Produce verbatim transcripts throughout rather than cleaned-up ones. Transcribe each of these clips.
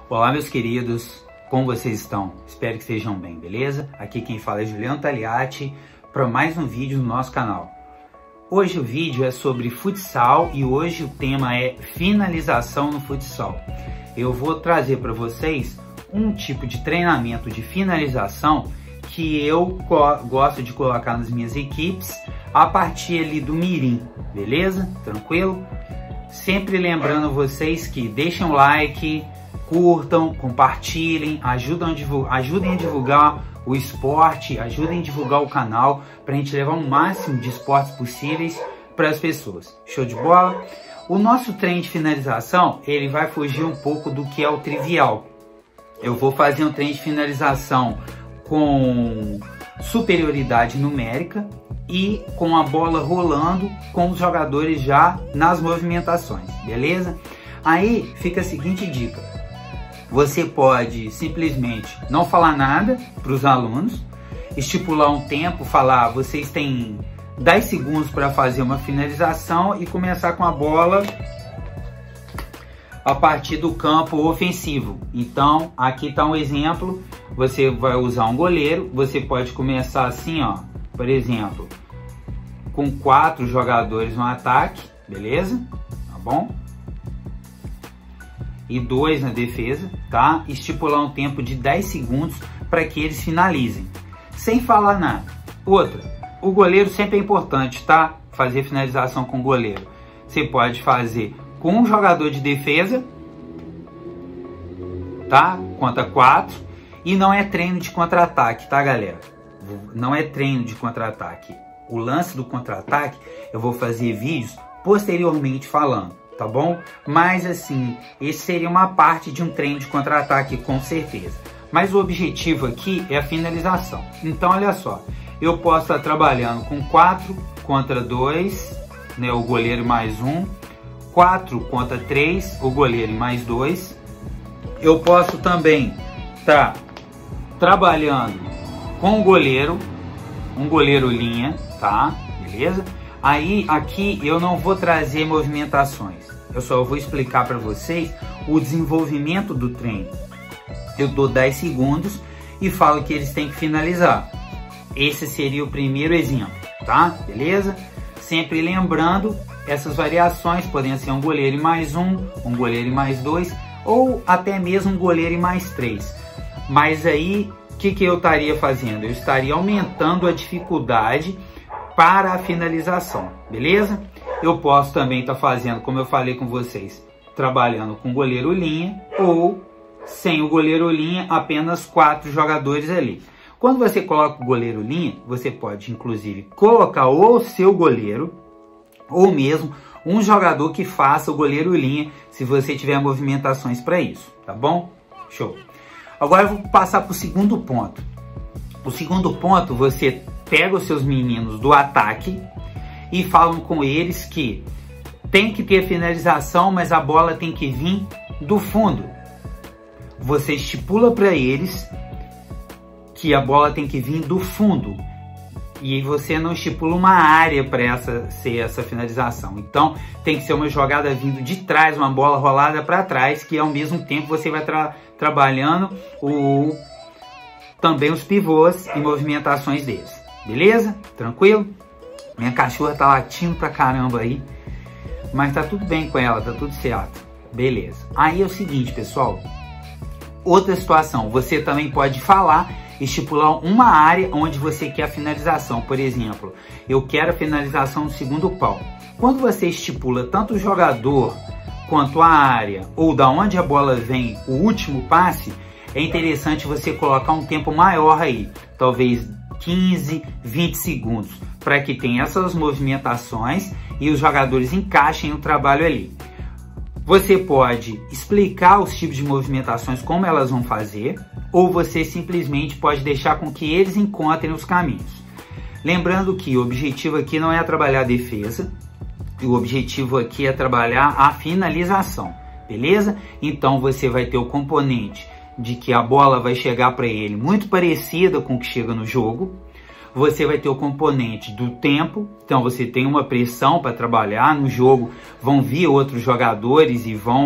Olá, meus queridos, como vocês estão? Espero que estejam bem, beleza? Aqui quem fala é Juliano Tagliati para mais um vídeo no nosso canal. Hoje o vídeo é sobre futsal e hoje o tema é finalização no futsal. Eu vou trazer para vocês um tipo de treinamento de finalização que eu gosto de colocar nas minhas equipes a partir ali do mirim, beleza? Tranquilo? Sempre lembrando vocês que deixem um like, curtam, compartilhem, ajudam a divulgar, ajudem a divulgar o esporte, ajudem a divulgar o canal para a gente levar o máximo de esportes possíveis para as pessoas. Show de bola? O nosso treino de finalização, ele vai fugir um pouco do que é o trivial. Eu vou fazer um treino de finalização com superioridade numérica e com a bola rolando com os jogadores já nas movimentações, beleza? Aí fica a seguinte dica. Você pode simplesmente não falar nada para os alunos, estipular um tempo, falar, vocês têm dez segundos para fazer uma finalização e começar com a bola a partir do campo ofensivo. Então, aqui está um exemplo, você vai usar um goleiro, você pode começar assim, ó, por exemplo, com quatro jogadores no ataque, beleza? Tá bom? E dois na defesa, tá? Estipular um tempo de dez segundos para que eles finalizem, sem falar nada. Outra, o goleiro sempre é importante, tá? Fazer finalização com o goleiro. Você pode fazer com um jogador de defesa, tá? Conta quatro. E não é treino de contra-ataque, tá, galera? Não é treino de contra-ataque. O lance do contra-ataque eu vou fazer vídeos posteriormente falando, tá bom? Mas assim, esse seria uma parte de um treino de contra-ataque com certeza. Mas o objetivo aqui é a finalização. Então olha só, eu posso estar trabalhando com quatro contra dois, né, o goleiro mais um, quatro contra três, o goleiro mais dois. Eu posso também estar trabalhando com o goleiro, um goleiro linha, tá? Beleza? Aí aqui eu não vou trazer movimentações, eu só vou explicar para vocês o desenvolvimento do treino. Eu dou dez segundos e falo que eles têm que finalizar. Esse seria o primeiro exemplo, tá? Beleza? Sempre lembrando, essas variações podem ser um goleiro e mais um, um goleiro e mais dois, ou até mesmo um goleiro e mais três. Mas aí, o que, que eu estaria fazendo? Eu estaria aumentando a dificuldade para a finalização, beleza? Eu posso também estar tá fazendo, como eu falei com vocês, trabalhando com goleiro linha ou sem o goleiro linha, apenas quatro jogadores ali. Quando você coloca o goleiro linha, você pode inclusive colocar ou o seu goleiro ou mesmo um jogador que faça o goleiro linha, se você tiver movimentações para isso, tá bom? Show! Agora eu vou passar para o segundo ponto. O segundo ponto, você pega os seus meninos do ataque e falam com eles que tem que ter finalização, mas a bola tem que vir do fundo. Você estipula para eles que a bola tem que vir do fundo e você não estipula uma área para essa ser essa finalização. Então tem que ser uma jogada vindo de trás, uma bola rolada para trás, que ao mesmo tempo você vai tra trabalhando o também os pivôs e movimentações deles. Beleza? Tranquilo? Minha cachorra tá latindo pra caramba aí, mas tá tudo bem com ela, tá tudo certo. Beleza. Aí é o seguinte, pessoal. Outra situação, você também pode falar, estipular uma área onde você quer a finalização. Por exemplo, eu quero a finalização no segundo pau. Quando você estipula tanto o jogador quanto a área, ou da onde a bola vem, o último passe, é interessante você colocar um tempo maior aí, talvez quinze, vinte segundos, para que tenha essas movimentações e os jogadores encaixem o trabalho ali. Você pode explicar os tipos de movimentações, como elas vão fazer, ou você simplesmente pode deixar com que eles encontrem os caminhos. Lembrando que o objetivo aqui não é trabalhar a defesa, o objetivo aqui é trabalhar a finalização, beleza? Então você vai ter o componente de que a bola vai chegar para ele muito parecida com o que chega no jogo. Você vai ter o componente do tempo, então você tem uma pressão para trabalhar no jogo, vão vir outros jogadores e vão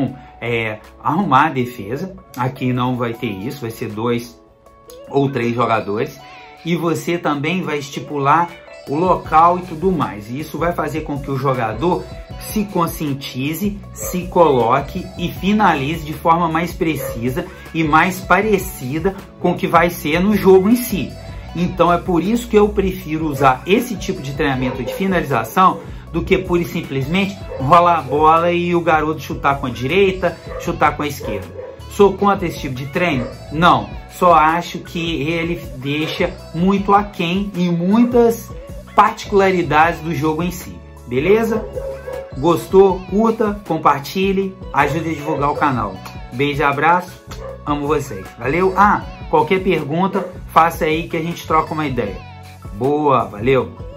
é, arrumar a defesa. Aqui não vai ter isso, vai ser dois ou três jogadores. E você também vai estipular o local e tudo mais. E isso vai fazer com que o jogador se conscientize, se coloque e finalize de forma mais precisa e mais parecida com o que vai ser no jogo em si. Então é por isso que eu prefiro usar esse tipo de treinamento de finalização do que pura e simplesmente rolar a bola e o garoto chutar com a direita, chutar com a esquerda. Sou contra esse tipo de treino? Não. Só acho que ele deixa muito aquém em muitas particularidades do jogo em si. Beleza? Gostou? Curta, compartilhe, ajude a divulgar o canal. Beijo e abraço, amo vocês. Valeu? Ah, qualquer pergunta, faça aí que a gente troca uma ideia. Boa, valeu!